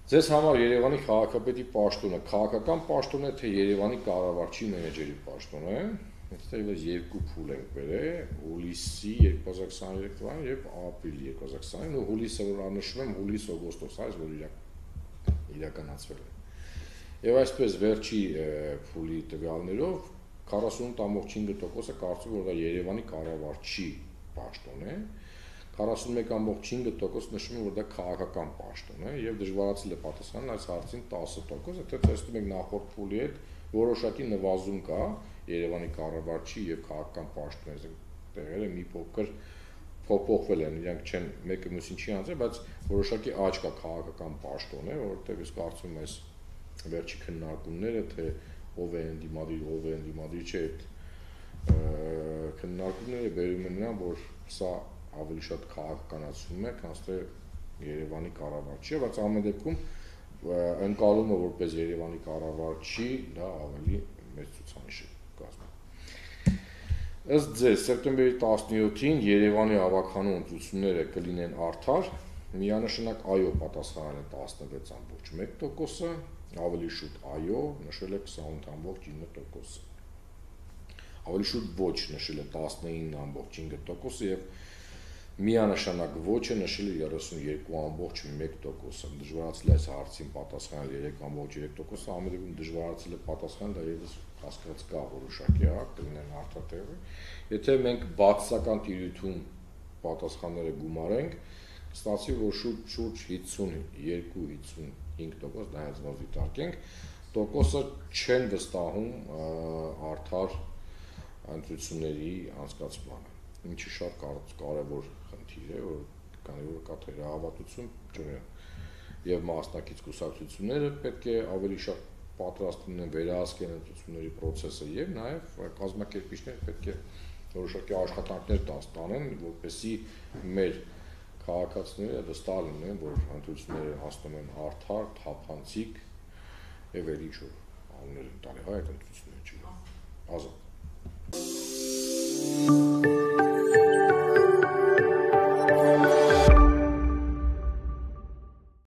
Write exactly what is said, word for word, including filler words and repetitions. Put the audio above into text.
Ձեզ համար Երևանի քաղաքապետի պաշտոնը քաղաքական պաշտոն է, թե Երևանի կառավարչի մենեջերի պաշտոն է։ Այստեղ ես երկու փուլ ենք բերել, հուլիսի երկու հազար քսաներեք թվականին եւ ապրիլի երկու հազար քսանինը, ու հուլիսը որ անշվում եմ, հուլիս-օգոստոս, այս որ իրականացվել է։ Եվ այսպես վերջի փուլի տվյալներով քառասունութ տասնութ տոկոս տոկոսը կարծում որ դա Երևանի կառավարչի պաշտոն է, քառասունմեկ տասնութ տոկոս տոկոս նշում է որ դա քաղաքական պաշտոն է եւ դժվարացել է պատասխանել այս հարցին տասը տոկոս, եթե տեսնում եք նախորդ փուլի հետ որոշակի նվազում կա Երևանի կառավարչի եւ քաղաքական պաշտոնի տեղերը մի փոքր փոփոխվել են, իրանք չեն մեկը մյուսին չի անցել, բայց որոշակի աճ կա քաղաքական պաշտոն է, որովհետեւ ես կարծում եմ այս վերջի քննարկումները թե ով է ընդդիմադիր, ով է ընդդիմադիր չէ, այդ քննարկումները բերում են նրան, որ սա ավելի շատ քաղաքականացում է, քան թե Երևանի կառավարչի, բայց ամեն դեպքում ընկալումը որպես Երևանի կառավարչի դա ավելի մեծ ցուցանիշ է կազմում։ Ըստ ձեզ սեպտեմբերի տասնյոթին Երևանի ավագանու ընտրությունները կլինեն արդար, միանշանակ այո պատասխանել է տասնվեց տասնմեկ տասնմեկ տոկոսը, ավելի շուտ այո նշել է քսանութ տասնութ տոկոսը, ավելի շուտ ոչ նշել է տասնինը տասնինը տոկոսը եւ միանշանակ ոչը նշել է երեսունյոթ տասնմեկ տոկոսը, դժվարացել է այս հարցին պատասխանել երեք տասնմեկ տոկոսը, ամեն դեպքում դժվարացել է պատասխանել, դա եւս հասկացած կա որոշակի հա կլինեն արդար տեղը։ Եթե մենք բացասական տիրույթում պատասխանները գումարենք, կստացվի, որ շուտ շուրջ հիսունյոթ հիսունհինգ տոկոս դա հենց ոնց դիտարկենք, տոկոսը չեն վստահում արդար ընտրությունների անցկացմանը, ինչը շատ կարևոր խնդիր է, որ քանի որ կա թերահավատություն, եւ մասնակից կուսակցությունները պետք է ավելի շատ պատրաստ լինեն վերահսկեն ընտրությունների process-ը եւ նաեւ կազմակերպիչները պետք է որոշակի աշխատանքներ տանեն, որպեսզի մեր քաղաքացիները վստահ լինեն, որ ընտրությունները հասնում են արդար, թափանցիկ եւ էլ ինչ որ անուններ են տալի հայ ընտրությունները չի ազատ